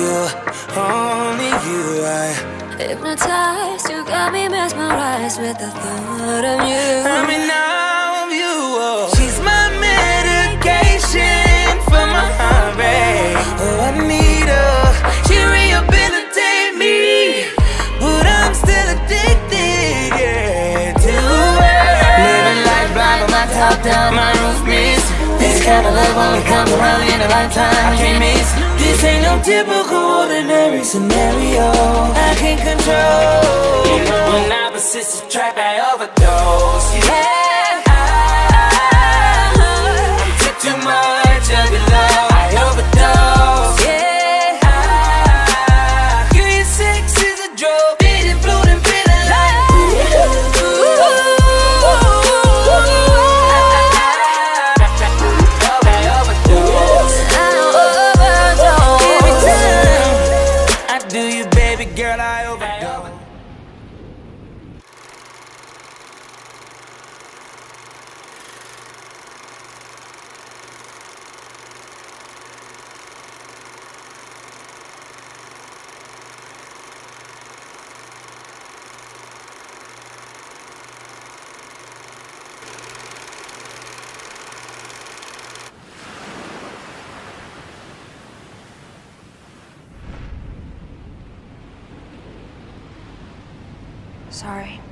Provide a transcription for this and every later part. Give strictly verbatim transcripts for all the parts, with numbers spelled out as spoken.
you, only you. I Hypnotized, you got me mesmerized with the thought of you. I'm in awe of you. Oh. She's my medication for my heartbreak. Oh, I need her. She rehabilitates me, but I'm still addicted, yeah, to her. Living life blind with my top down, my roof missed. This kind of love only comes around in a lifetime. I can't miss. This ain't no typical ordinary scenario I can't control. You know when opposites attract, I overdose. Yeah, I, I took too much of your love. I overdose. Yeah, I, girl, your sex is a drug. Vision floating, feeling like ooh, ooh, I overdose. Every time I do you, baby girl, I overdose. Sorry.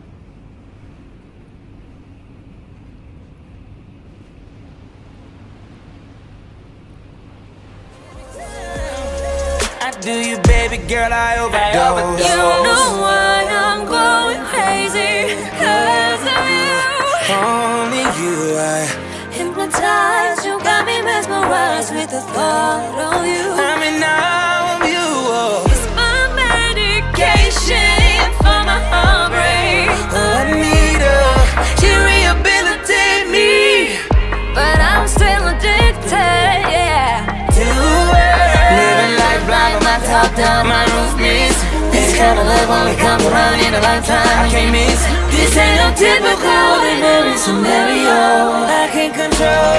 I do you, baby girl, I overdose. You know why I'm going crazy, 'cause of you. Only you, I Hypnotized, you got me mesmerized with the thought of you. I'm in awe of you. Oh. It's my medication for my heartbreak. Oh, I need her. She rehabilitates me, But I'm still addicted, yeah, to her. Living life blind with my top down, my roof missed. This kind of love only comes around in a lifetime. I can't miss. This ain't no typical ordinary scenario I can't control.